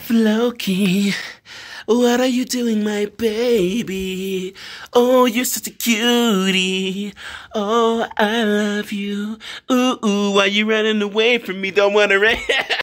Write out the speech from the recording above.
Floakie, what are you doing, my baby? Oh, you're such a cutie. Oh, I love you. Ooh, ooh, why you running away from me? Don't wanna